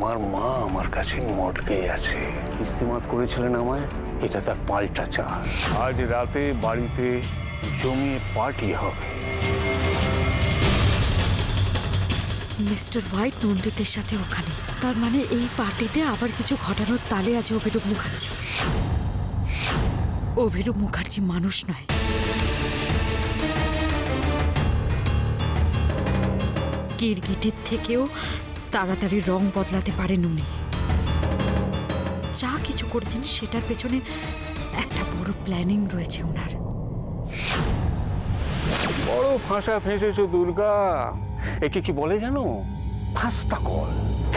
আমার মা আমার কাছে মটকে আছে, ইস্তেমাত করেছিলেন আমায়, এটা তার পাল্টা চাল। আজ রাতে বাড়িতে জমিয়ে পার্টি হবে। মিস্টার হোয়াইট নন্দিতের সাথে ওখানে, তার মানে এই পার্টিতে আবার কিছু ঘটানোর তালে আছে অভিরূপ মুখার্জি। অভিরূপ মুখার্জি মানুষ নয়, গিরগিটির থেকেও তাড়াতাড়ি রং বদলাতে পারেন উনি। যা কিছু করেছেন সেটার পেছনে একটা বড় প্ল্যানিং রয়েছে ওনার। বড় ফাঁসা ফেঁসেছো দুর্গা। একে কি বলে জানো? ফাস্তা কল।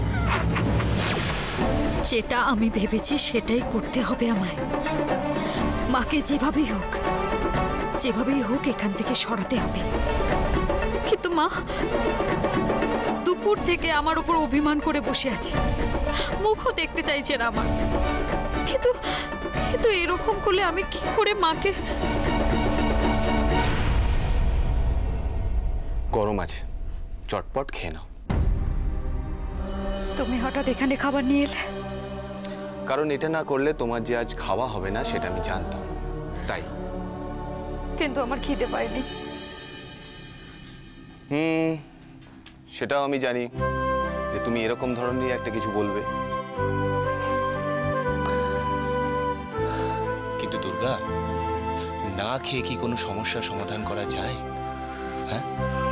যেটা আমি ভেবেছি সেটাই করতে হবে আমায়। মাকে যেভাবেই হোক এখান থেকে সরাতে হবে। কিন্তু মা দুপুর থেকে আমার উপর অভিমান করে বসে আছে, মুখও দেখতে চাইছে না আমার। কিন্তু এরকম করলে আমি কি করে মাকে? গরম আছে, চটপট খেয়ে নাও। তুমি হঠাৎ এখানে খাবার নিয়ে এলে? কারণ এটা না করলে তোমার যে আজ খাওয়া হবে না সেটা আমি জানতাম, তাই। কিন্তু আমার খিদে পায়নি। সেটাও আমি জানি যে তুমি এরকম ধরনের একটা কিছু বলবে। কিন্তু দুর্গা, না খেয়ে কি কোনো সমস্যার সমাধান করা যায়? হ্যাঁ,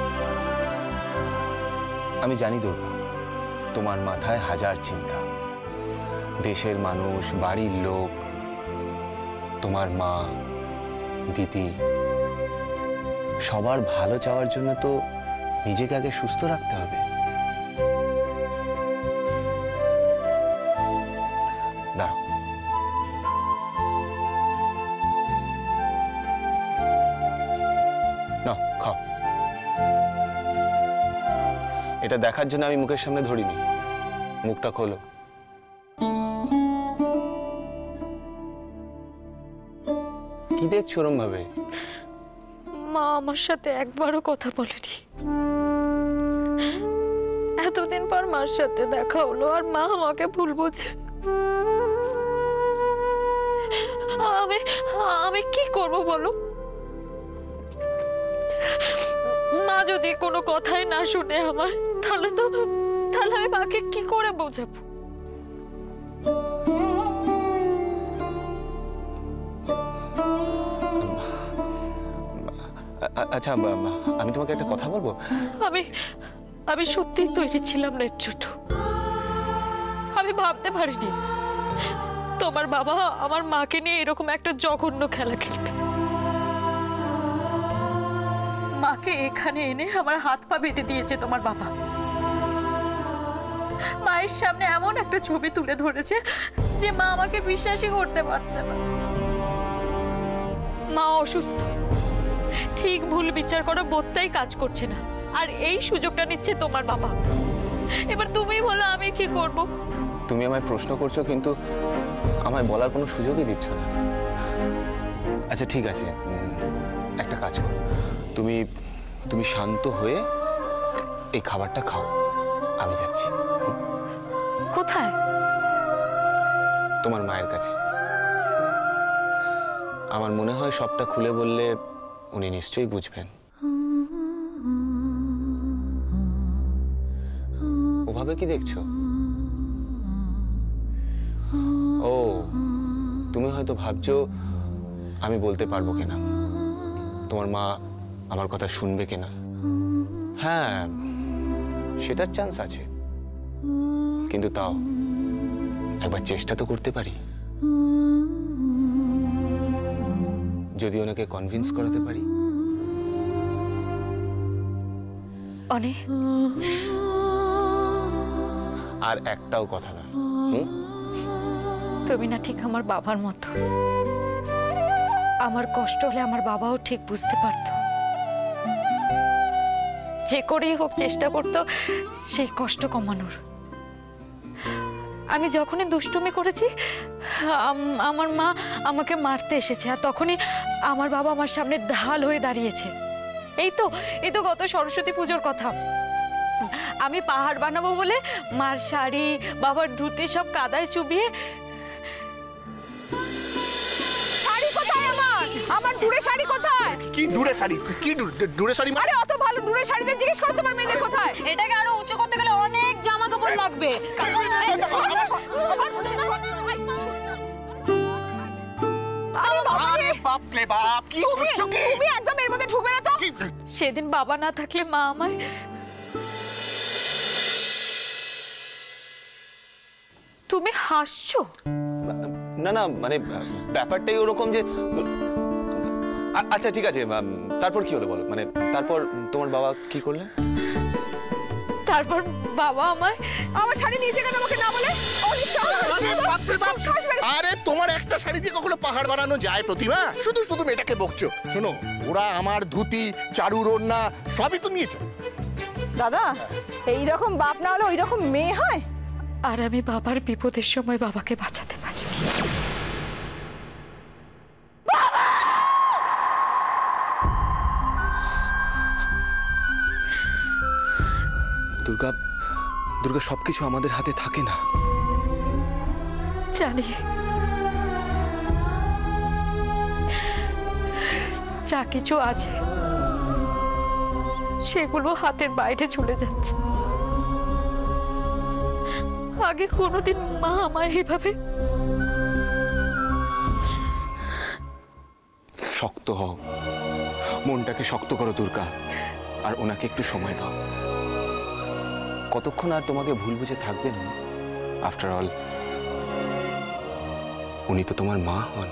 আমি জানি দুর্গা, তোমার মাথায় হাজার চিন্তা। দেশের মানুষ, বাড়ির লোক, তোমার মা, দিদি, সবার ভালো চাওয়ার জন্য তো নিজেকে আগে সুস্থ রাখতে হবে। দাঁড়াও, নাও খাও। এটা দেখার জন্য আমি মুখের সামনে ধরিনি। মুখটা খোলো। কি দেখছো ওরম ভাবে? মা আমার সাথে একবারও কথা বলেনি। এতদিন পর মার সাথে দেখা হলো আর মা আমাকে ভুল বোঝে। আমি কি করব বলো? মা যদি কোনো কথাই না শুনে আমার, তাহলে আমি মাকে কি করে বোঝাবো? আচ্ছা, আমি তোমাকে একটা কথা বলবো। আমি সত্যিই তৈরি ছিলাম না এর জন্য। আমি ভাবতে পারিনি তোমার বাবা আমার মাকে নিয়ে এরকম একটা জঘন্য খেলা খেলবে। মাকে এখানে এনে আমার হাত পা বেঁধে দিয়েছে তোমার বাবা। মায়ের সামনে এমন একটা ছবি তুলে ধরেছে যে মা আমাকে বিশ্বাসই করতে পারছে না। মা অসুস্থ, ঠিক ভুল বিচার করার বোধটাই কাজ করছে না, আর এই সুযোগটা নিচ্ছে তোমার বাবা। এবার তুমি বলো আমি কি করব? তুমি আমায় প্রশ্ন করছো কিন্তু আমায় বলার কোনো সুযোগই দিচ্ছ না। আচ্ছা ঠিক আছে, একটা কাজ করো, তুমি শান্ত হয়ে এই খাবারটা খাও। আমি যাচ্ছি। কোথায়? তোমার মায়ের কাছে। আমার মনে হয় সবটা খুলে বললে উনি নিশ্চয়ই বুঝবেন। ওভাবে কি দেখছো? ও, তুমি হয়তো ভাবছো আমি বলতে পারবো কিনা, তোমার মা আমার কথা শুনবে কিনা। হ্যাঁ, সেটার চান্স আছে, কিন্তু তাও একবার চেষ্টা তো করতে পারি। যদি ওনাকে কনভিন্স করাতে পারি। আর একটাও কথা নয়। তুমি না ঠিক আমার বাবার মতো। আমার কষ্ট হলে আমার বাবাও ঠিক বুঝতে পারতো, যে করেই হোক চেষ্টা করতো সেই কষ্ট কমানোর। আমি যখনই দুষ্টুমি করেছি আমার মা আমাকে মারতে এসেছে, আর তখনই আমার বাবা আমার সামনে ঢাল হয়ে দাঁড়িয়েছে। এই তো গত সরস্বতী পুজোর কথা। আমি পাহাড় বানাবো বলে মার শাড়ি বাবার ধুতি সব কাদায় চুবিয়ে। শাড়ি কোথায় আমার? আমার দূরে শাড়ি কোথায়? কি দূরে শাড়ি? কি দূরে শাড়ি? আরে অত ভালো দূরে শাড়িটা জিজ্ঞেস করো তোমার মেয়েদের কোথায়? এটাকে আরো উঁচু করতে গেলে অনেক জামা কাপড় লাগবে। আরে আরে বাপ রে বাপ, কি করছো কি? তুমি একদম এর মধ্যে ঢুকবে না তো। সেদিন বাবা না থাকলে মা আমায়। তুমি হাসছো? না না, মানে ব্যাপারটাই ওরকম যে আচ্ছা ঠিক আছে, তারপর কি হলো বলো, মানে তারপর তোমার বাবা কি করলেন? তারপর বাবা আমায় আমার শাড়ি নিচে কেন আমাকে না বলে? আরে তোমার একটা শাড়ি দিয়ে কখনো পাহাড় বানানো যায় প্রতিমা? শুধু শুধু মেয়েটাকে বকছো। শোনো, ওরা আমার ধুতি, চারুর ওড়না সবই তো নিয়েছো। দাদা, এই রকম বাপ না হলে ওই রকম মেয়ে হয়? আর আমি বাবার বিপদের সময় বাবাকে বাঁচাতে পারি। দুর্গা, দুর্গা সবকিছু আমাদের হাতে থাকে না। জানি, যা কিছু আছে সেগুলো হাতের বাইরে চলে যাচ্ছে। আগে কোনোদিন মা আমায় এইভাবে। শক্ত হও, মনটাকে শক্ত করো দুর্গা, আর ওনাকে একটু সময় দাও। কতক্ষণ আর তোমাকে ভুল বুঝে থাকবেন? আফটার অল উনি তো তোমার মা হন।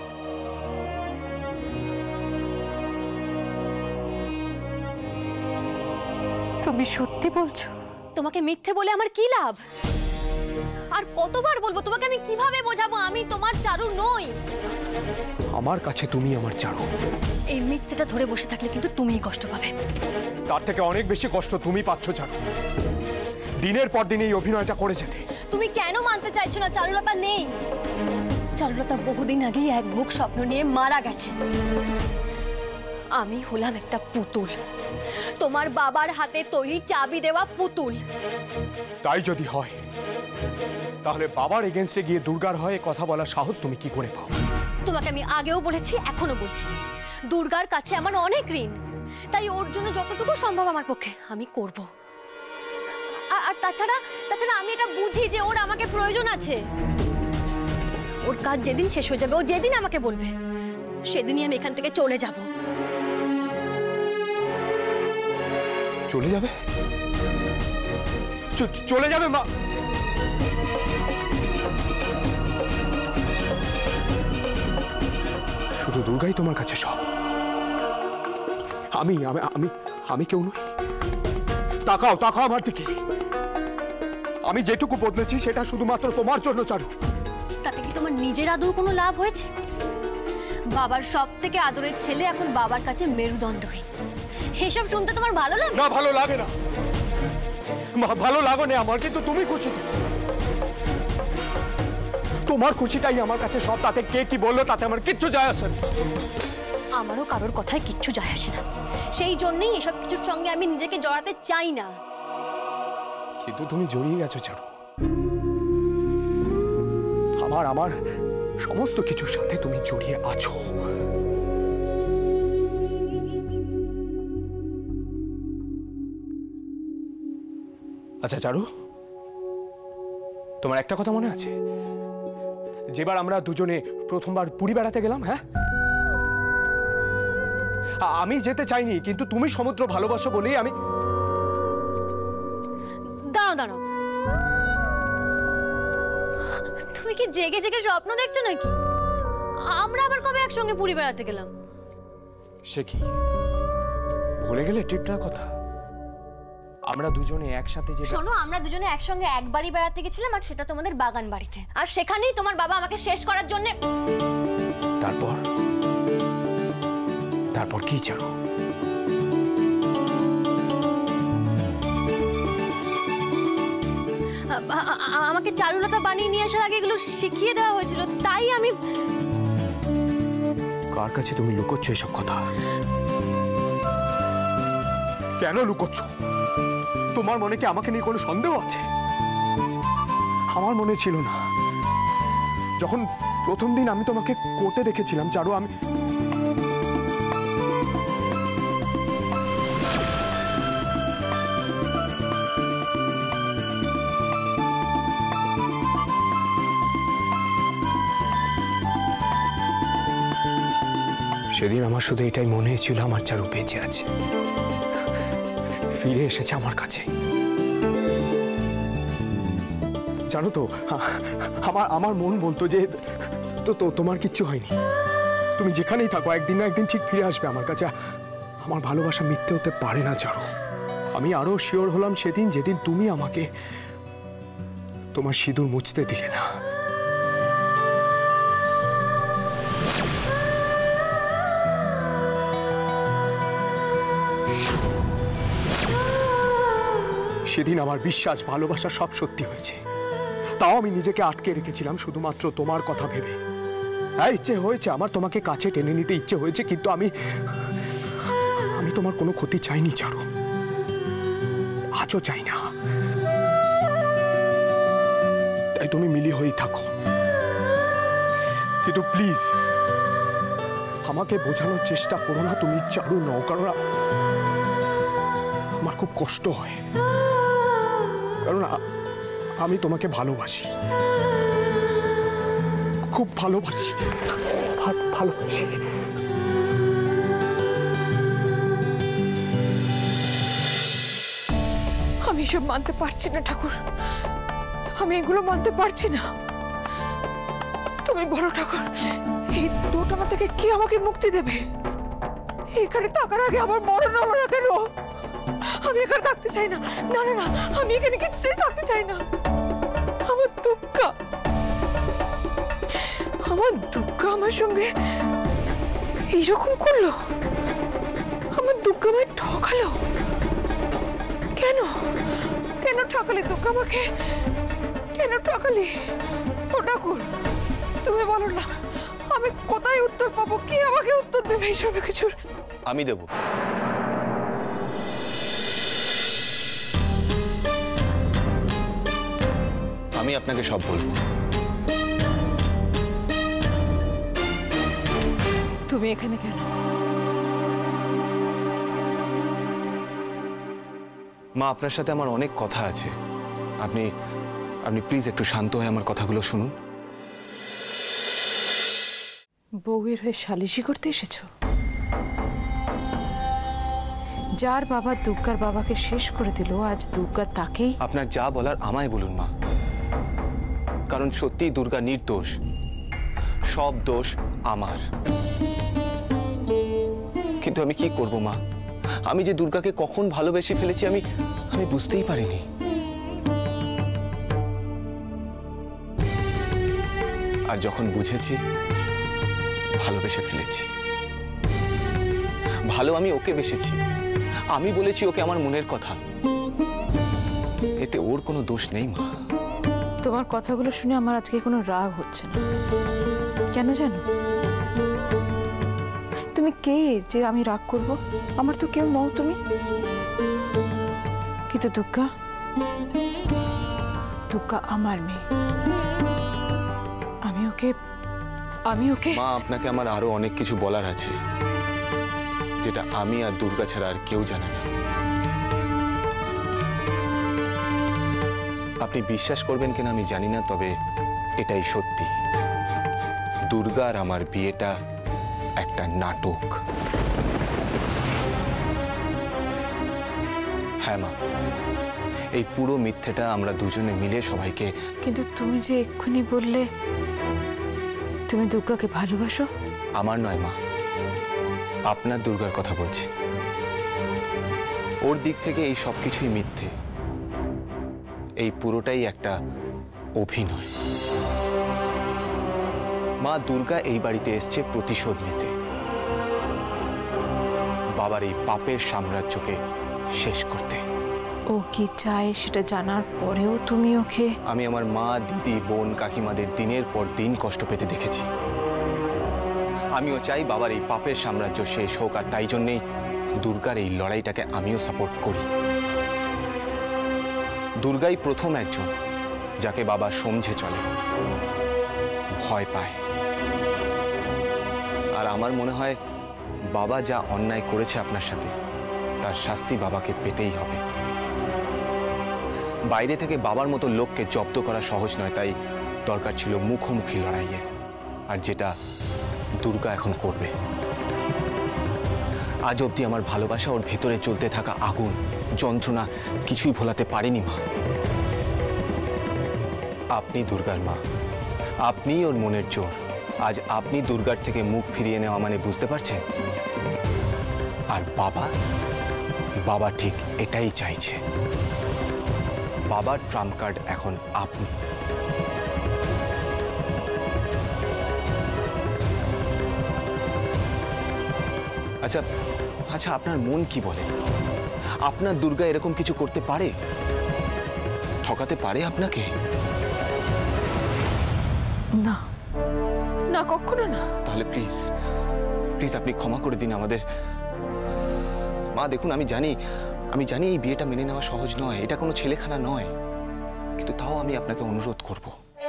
তুমি সত্যি বলছো? তোমাকে মিথ্যে বলে আমার কি লাভ? আর কতবার বলবো তোমাকে? আমি কিভাবে বোঝাবো আমি তোমার চারু নই? আমার কাছে তুমি আমার চারু। এই মিথ্যেটা ধরে বসে থাকলে কিন্তু তুমিই কষ্ট পাবে। তার থেকে অনেক বেশি কষ্ট তুমি পাচ্ছ চারু। দিনের পর দিন এই অভিনয়টা করে যেতে। তুমি কেন মানতে চাইছো না চারুলতা নেই? চারুলতা বহুদিন আগেই এক বুক স্বপ্ন নিয়ে মারা গেছে। আমি হলাম একটা পুতুল, তোমার বাবার হাতে তৈরি চাবি দেওয়া পুতুল। তাই যদি হয় তাহলে বাবার এগেনস্টে গিয়ে দুর্গার হয়ে কথা বলার সাহস তুমি কি করে পাও? তোমাকে আমি আগেও বলেছি, এখনো বলছি, দুর্গার কাছে আমার অনেক ঋণ। তাই ওর জন্য যতটুকু সম্ভব আমার পক্ষে আমি করব। আর তাছাড়া আমি এটা বুঝি যে ওর আমাকে প্রয়োজন আছে। ওর কাজ যেদিন শেষ হয়ে যাবে, ও যেদিন আমাকে বলবে, সেদিনই আমি এখান থেকে চলে যাব। চলে যাবে? চলে যাবে মা? শুধু দুর্গাই তোমার কাছে সব? আমি আমি আমি আমি কেউ নই? তাকাও তাকাও আমার দিকে। আমি যেটুকু বদলেছি সেটা শুধুমাত্র তোমার জন্য চারু। তাতে কি তোমার নিজের আদৌ কোনো লাভ হয়েছে? বাবার সব থেকে আদরের ছেলে এখন বাবার কাছে মেরুদণ্ডহীন। এসব শুনতে তোমার ভালো লাগে? না, ভালো লাগে না। ভালো লাগে না আমার, কিন্তু তুমি খুশি। তোমার খুশিটাই আমার কাছে সব। তাতে কে কি বললো তাতে আমার কিচ্ছু যায় আসে না। আমারও কারোর কথায় কিচ্ছু যায় আসে না। সেই জন্যই এসব কিছুর সঙ্গে আমি নিজেকে জড়াতে চাই না। কিন্তু তুমি জড়িয়ে গেছো চারু। আমার সমস্ত কিছুর সাথে তুমি জড়িয়ে আছো। আচ্ছা চারু, তোমার একটা কথা মনে আছে? যেবার আমরা দুজনে প্রথমবার পুরী বেড়াতে গেলাম, হ্যাঁ? আমি যেতে চাইনি, কিন্তু তুমি সমুদ্র ভালোবাসো বলেই আমি। দাঁড়াও, তুমি কি জেগে জেগে স্বপ্ন দেখছো নাকি? আমরা আবার কবে একসঙ্গে পুরী বেড়াতে গেলাম? সে কি ভুলে গেলে ট্রিপটার কথা? আমরা দুজনে একসাথে যে শোনো, আমরা দুজনে একসঙ্গে একবারই বেড়াতে গেছিলাম, আর সেটা তোমাদের বাগান বাড়িতে। আর সেখানেই তোমার বাবা আমাকে শেষ করার জন্য। তারপর কি চারু? আমাকে চারুলতা বানিয়ে নিয়ে আসার আগে এগুলো শিখিয়ে দেওয়া হয়েছিল, তাই আমি। কার কাছে তুমি লুকোচ্ছ এসব কথা? কেন লুকোচ্ছ? তোমার মনে কি আমাকে নিয়ে কোনো সন্দেহ আছে? আমার মনে ছিল না। যখন প্রথম দিন আমি তোমাকে কোর্টে দেখেছিলাম চারু, আমি সেদিন আমার শুধু এটাই মনে ছিল, আমার চারু বেঁচে আছে, ফিরে এসেছে আমার কাছে। জানো তো, আমার মন বলতো যে তোমার কিচ্ছু হয়নি, তুমি যেখানেই থাকো একদিন না একদিন ঠিক ফিরে আসবে আমার কাছে। আমার ভালোবাসা মিথ্যে হতে পারে না চারু। আমি আরো শিওর হলাম সেদিন, যেদিন তুমি আমাকে তোমার সিঁদুর মুছতে দিলে না। সেদিন আমার বিশ্বাস, ভালোবাসা সব সত্যি হয়েছে। তাও আমি নিজেকে আটকে রেখেছিলাম শুধুমাত্র তোমার কথা ভেবে। হ্যাঁ, ইচ্ছে হয়েছে আমার তোমাকে কাছে টেনে নিতে ইচ্ছে হয়েছে, কিন্তু আমি তোমার কোনো ক্ষতি চাইনি চারু, আজও চাই না। তাই তুমি মিলি হয়েই থাকো, কিন্তু প্লিজ আমাকে বোঝানোর চেষ্টা করো না তুমি চারু নও, কারণ আমার খুব কষ্ট হয়, কারণ আমি তোমাকে ভালোবাসি, খুব ভালোবাসি, ভালোবাসি। আমি এসব মানতে পারছি না ঠাকুর, আমি এগুলো মানতে পারছি না। তুমি বলো ঠাকুর, এই দোটানা থেকে কে আমাকে মুক্তি দেবে? এখানে থাকার আগে আমার মরণ হলো না কেন? আমি এখানে থাকতে চাই না, না না না, আমি এখানে কিছুতেই থাকতে চাই না। আমার দুঃখ আমার সঙ্গে এইরকম করলো, আমার দুঃখ আমায় ঠকালো। কেন কেন ঠকালি দুঃখ আমাকে? কেন ঠকালি? ও ঠাকুর, তুমি বলো না, আমি কোথায় উত্তর পাবো? কি আমাকে উত্তর দেবে এইসব কিছুর? আমি দেব। আমি আপনাকে সব বলবো। তুমি এখানে কেন? মা, আপনার সাথে আমার অনেক কথা আছে। আপনি প্লিজ একটু শান্ত হয়ে আমার কথাগুলো শুনুন। বউয়ের হয়ে সালিশি করতে এসেছো? যার বাবা দুর্গার বাবাকে শেষ করে দিল, আজ দুর্গা তাকেই। আপনার যা বলার আমায় বলুন মা, কারণ সত্যিই দুর্গা নির্দোষ, সব দোষ আমার। কিন্তু আমি কি করব মা? আমি যে দুর্গাকে কখন ভালোবেসে ফেলেছি আমি বুঝতেই পারিনি। আর যখন বুঝেছি, ভালোবেসে ফেলেছি। ভালো আমি ওকে বেসেছি, আমি বলেছি ওকে আমার মনের কথা, এতে ওর কোনো দোষ নেই মা। তোমার কথাগুলো শুনে আমার আজকে কোনো রাগ হচ্ছে না। কেন জানো? তুমি কে যে আমি রাগ করব? আমার তো কেউ নও তুমি। কিন্তু দুর্গা আমার মেয়ে। আমি ওকে মা, আপনাকে আমার আরো অনেক কিছু বলার আছে, যেটা আমি আর দুর্গা ছাড়া আর কেউ জানে না। আপনি বিশ্বাস করবেন কিনা আমি জানি না, তবে এটাই সত্যি। দুর্গা আর আমার বিয়েটা একটা নাটক। হ্যাঁ মা, এই পুরো মিথ্যেটা আমরা দুজনে মিলে সবাইকে। কিন্তু তুমি যে এক্ষুনি বললে তুমি দুর্গাকে ভালোবাসো। আমার নয় মা, আপনার দুর্গার কথা বলছি। ওর দিক থেকে এই সব কিছুই মিথ্যে, এই পুরোটাই একটা অভিনয়। মা, দুর্গা এই বাড়িতে এসছে প্রতিশোধ নিতে, বাবার এই পাপের সাম্রাজ্যকে শেষ করতে। ও কি চায় সেটা জানার পরেও তুমি ওকে? আমি আমার মা, দিদি, বোন, কাকিমাদের দিনের পর দিন কষ্ট পেতে দেখেছি। আমিও চাই বাবার এই পাপের সাম্রাজ্য শেষ হোক, আর তাই জন্যেই দুর্গার এই লড়াইটাকে আমিও সাপোর্ট করি। দুর্গাই প্রথম একজন যাকে বাবা সমঝে চলে, ভয় পায়। আর আমার মনে হয় বাবা যা অন্যায় করেছে আপনার সাথে, তার শাস্তি বাবাকে পেতেই হবে। বাইরে থেকে বাবার মতো লোককে জব্দ করা সহজ নয়, তাই দরকার ছিল মুখোমুখি লড়াইয়ে, আর যেটা দুর্গা এখন করবে। আজ অবধি আমার ভালোবাসা ওর ভেতরে চলতে থাকা আগুন, যন্ত্রণা কিছুই ভোলাতে পারেনি মা। আপনি দুর্গার মা, আপনি ওর মনের জোর। আজ আপনি দুর্গার থেকে মুখ ফিরিয়ে নেওয়া মানে বুঝতে পারছেন? আর বাবা ঠিক এটাই চাইছে। বাবার ট্রাম্প কার্ড এখন আপনি। আচ্ছা আচ্ছা, আপনার মন কি বলে? আপনার দুর্গা এরকম কিছু করতে পারে? ঠকাতে পারে আপনাকে? না না, কখনো না। তাহলে প্লিজ প্লিজ আপনি ক্ষমা করে দিন আমাদের। মা দেখুন, আমি জানি এই বিয়েটা মেনে নেওয়া সহজ নয়, এটা কোনো ছেলেখানা নয়, কিন্তু তাও আমি আপনাকে অনুরোধ করব।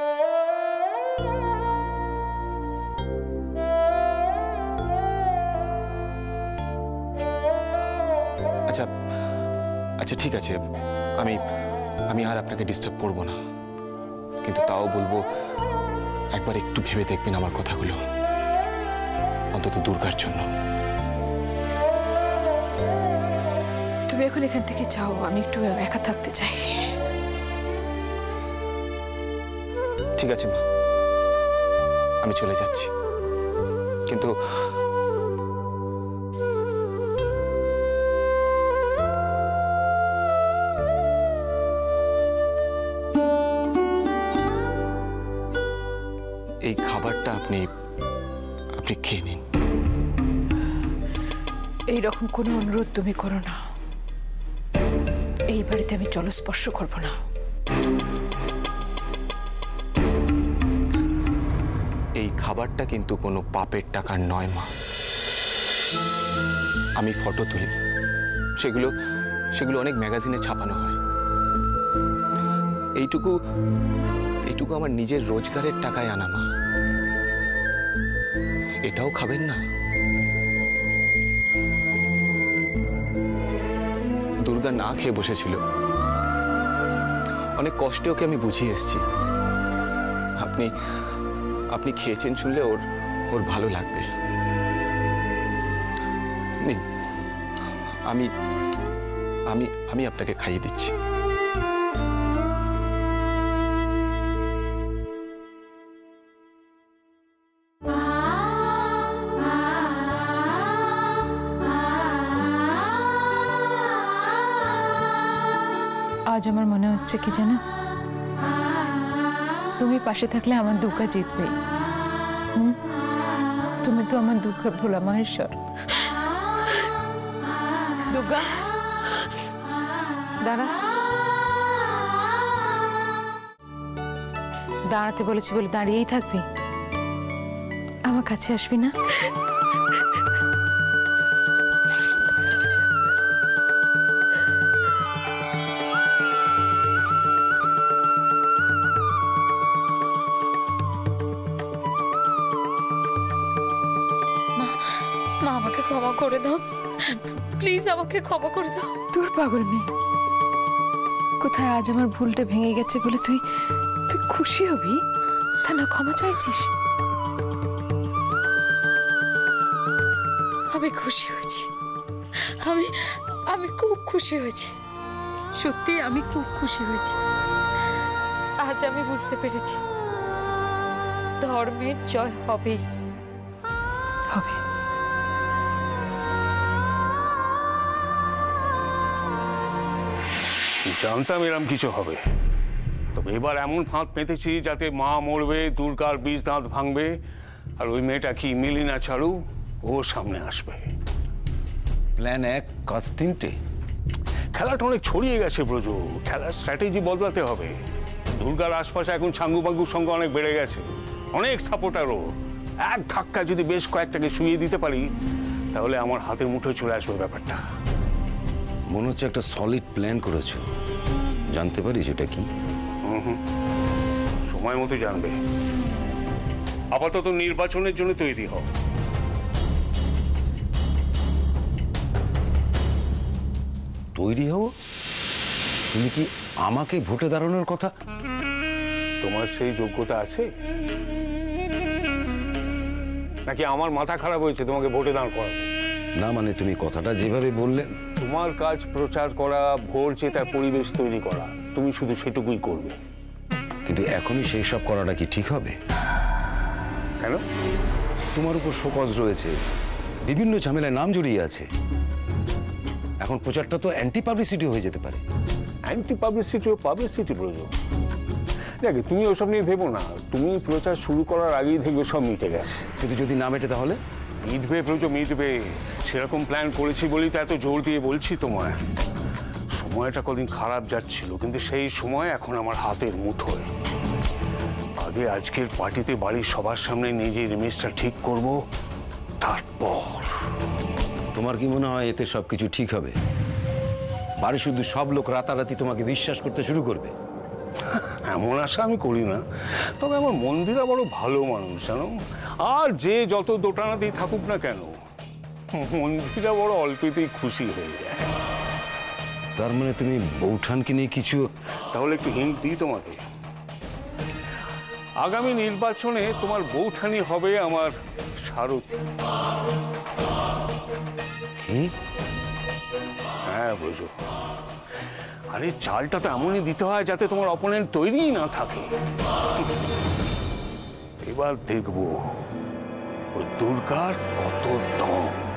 আচ্ছা আচ্ছা ঠিক আছে, আমি আর আপনাকে ডিস্টার্ব করব না, কিন্তু তাও বলবো একবার একটু ভেবে দেখবেন আমার কথাগুলো, অন্তত দুর্গার জন্য। তুমি এখন এখান থেকে যাও, আমি একটু একা থাকতে চাই। ঠিক আছে মা, আমি চলে যাচ্ছি, কিন্তু এই খাবারটা আপনি খেয়ে নিন। এইরকম কোনো অনুরোধ তুমি করো না, এই বাড়িতে আমি জলস্পর্শ করব না। এই খাবারটা কিন্তু কোনো পাপের টাকার নয় মা। আমি ফটো তুলি, সেগুলো অনেক ম্যাগাজিনে ছাপানো হয়। এইটুকু আমার নিজের রোজগারের টাকায় আনা মা। এটাও খাবেন না? দুর্গা না খেয়ে বসেছিল, অনেক কষ্টে ওকে আমি বুঝিয়ে এসেছি। আপনি খেয়েছেন শুনলে ওর ভালো লাগবে। নিন, আমি আপনাকে খাইয়ে দিচ্ছি। আজ আমার মনে হচ্ছে কি জানো, তুমি পাশে থাকলে আমার দুর্গা জিতবে। তুমি তো আমার দুর্গা ভোলা মাহেশ্বর। দুর্গা দাঁড়াতে বলেছি বলে দাঁড়িয়েই থাকবি? আমার কাছে আসবি না? মা, আমাকে ক্ষমা করে দাও প্লিজ, আমাকে ক্ষমা করে দাও। তোর পাগল মেয়ে কোথায়, আজ আমার ভুলটা ভেঙে গেছে বলে তুই খুশি হবি, তা না ক্ষমা চাইছিস? আমি খুশি হয়েছি, আমি খুব খুশি হয়েছি, সত্যি আমি খুব খুশি হয়েছি। আজ আমি বুঝতে পেরেছি ধর্মের জয় হবেই হবে। জানতাম এরম কিছু হবে, তবে এবার এমন ফাঁদ পেতেছি যাতে মা মরবে, দুর্গার বীজ দাঁত ভাঙবে, আর ওই মেয়েটা কি মিলিনা চারু ও সামনে আসবে। প্ল্যান 1 কাজ 3টে। খেলাটা অনেক ছড়িয়ে গেছে ব্রজু, খেলার স্ট্র্যাটেজি বদলাতে হবে। দুর্গার আশপাশে এখন ছাঙ্গু বাঙ্গুর সঙ্গে অনেক বেড়ে গেছে, অনেক সাপোর্টারও। এক ধাক্কা যদি বেশ কয়েকটাকে শুইয়ে দিতে পারি, তাহলে আমার হাতের মুঠোয় চলে আসবে ব্যাপারটা। মনে হচ্ছে একটা সলিড প্ল্যান করেছো, জানতে পারি সেটা কি? সময় মতো জানবে। আপাতত নির্বাচনের জন্য তৈরি হও। তৈরি হও? তুমি কি আমাকে ভোটে দাঁড়ানোর কথা? তোমার সেই যোগ্যতা আছে নাকি আমার মাথা খারাপ হয়েছে তোমাকে ভোটে দাঁড় করাবো? না মানে তুমি কথাটা যেভাবে বললে। তোমার কাজ প্রচার করা, ভোট জেতার পরিবেশ তৈরি করা, তুমি শুধু সেটুকুই করবে। কিন্তু এখনই সেই সব করাটা কি ঠিক হবে? কেন? তোমার উপর শোকজ রয়েছে, বিভিন্ন ঝামেলায় নাম জড়িয়ে আছে। এখন প্রচারটা তো অ্যান্টি পাবলিসিটি হয়ে যেতে পারে। অ্যান্টি পাবলিসিটি ও পাবলিসিটি প্রয়োজন। দেখে তুমি ওসব নিয়ে ভেবো না, তুমি প্রচার শুরু করার আগেই দেখবে সব মিটে গেছে। কিন্তু যদি না মেটে তাহলে? মিটবে প্রয়োজন, মিটবে। সেরকম প্ল্যান করেছি বলেই তো এত জোর দিয়ে বলছি তোমায়। সময়টা কদিন খারাপ যাচ্ছিল, কিন্তু সেই সময় এখন আমার হাতের মুঠোয়। আগে আজকের পার্টিতে বাড়ির সবার সামনে নিজের ইমেজটা ঠিক করব, তারপর। তোমার কি মনে হয় এতে সবকিছু ঠিক হবে? বাড়ি শুধু সব লোক রাতারাতি তোমাকে বিশ্বাস করতে শুরু করবে? এমন আশা আমি করি না, তবে আমার মন্দিরা বড় ভালো মানুষ জানো। আর যে যত দোটানাতেই থাকুক না কেন, মন্দিরা বড় অল্পেতেই খুশি হয়ে যায়। তার মানে তুমি বৌঠানকে নিয়ে কিছু? তাহলে একটু হিন্ট দিই তোমাকে। আগামী নির্বাচনে তোমার বৌঠানি হবে আমার সারথি। কি? হ্যাঁ বুঝো। আরে চালটা তো এমনই দিতে হয় যাতে তোমার অপোনেন্ট তৈরিই না থাকে। এবার দেখবো ওই দুর্গার কত দম।